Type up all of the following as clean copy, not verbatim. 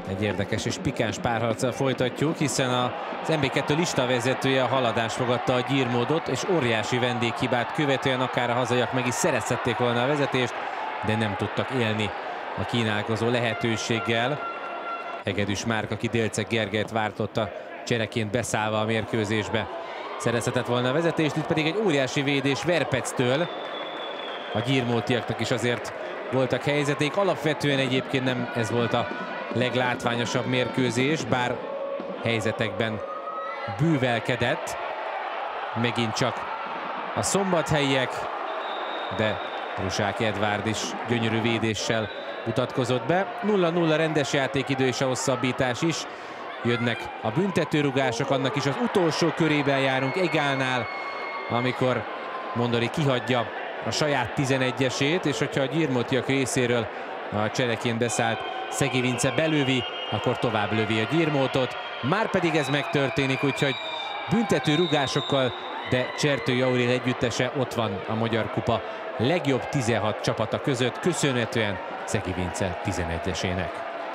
Egy érdekes és pikáns párharccal folytatjuk, hiszen az MB2 listavezetője a haladást fogadta a gyírmódot, és óriási vendéghibát követően akár a hazaiak meg is szerezhették volna a vezetést, de nem tudtak élni a kínálkozó lehetőséggel. Hegedűs Márk, aki Délceg Gergelyt váltotta, csereként beszállva a mérkőzésbe szerezhetett volna a vezetést, itt pedig egy óriási védés Verpectől. A gyírmótiaknak is azért voltak helyzeték, alapvetően egyébként nem ez volt a leglátványosabb mérkőzés, bár helyzetekben bűvelkedett. Megint csak a szombathelyiek, de Rusák Edvárd is gyönyörű védéssel mutatkozott be. 0-0 rendes játékidő és a hosszabbítás is. Jönnek a büntetőrugások, annak is az utolsó körében járunk Egálnál, amikor Mondori kihagyja a saját 11-esét, és hogyha a gyírmótiak részéről a csereként beszállt Szegi Vince belövi, akkor tovább lövi a gyírmótot. Márpedig ez megtörténik, úgyhogy büntető rugásokkal, de Csertői Aurél együttese ott van a Magyar Kupa legjobb 16 csapata között, köszönhetően Szegi Vince 11-esének.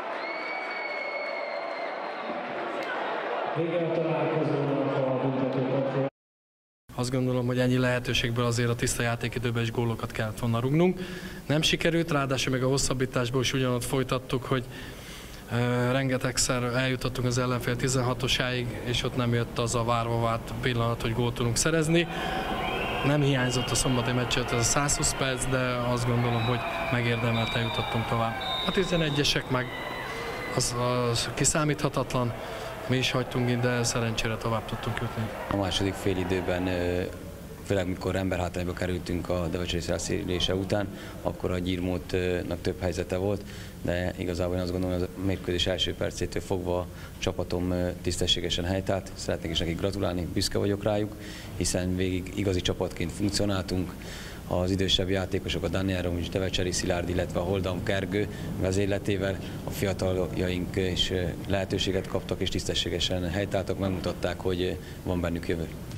Azt gondolom, hogy ennyi lehetőségből azért a tiszta játékidőben is gólokat kellett volna rúgnunk. Nem sikerült, ráadásul még a hosszabbításból is ugyanott folytattuk, hogy rengetegszer eljutottunk az ellenfél 16-osáig, és ott nem jött az a várva várt pillanat, hogy gólt tudunk szerezni. Nem hiányzott a szombati meccsért ez a 120 perc, de azt gondolom, hogy megérdemelten jutottunk tovább. A 11-esek meg az kiszámíthatatlan, mi is hagytunk itt, de szerencsére tovább tudtunk jutni. A második félidőben, főleg mikor emberhátrányba kerültünk a Devecseri elszélése után, akkor a gyírmótnak több helyzete volt, de igazából én azt gondolom, hogy a mérkőzés első percétől fogva a csapatom tisztességesen helytált. Szeretnék is nekik gratulálni, büszke vagyok rájuk, hiszen végig igazi csapatként funkcionáltunk. Az idősebb játékosok, a Daniel Romics, Devecseri Szilárd, illetve a Holdam Gergő vezérletével a fiataljaink is lehetőséget kaptak és tisztességesen helytáltak, megmutatták, hogy van bennük jövő.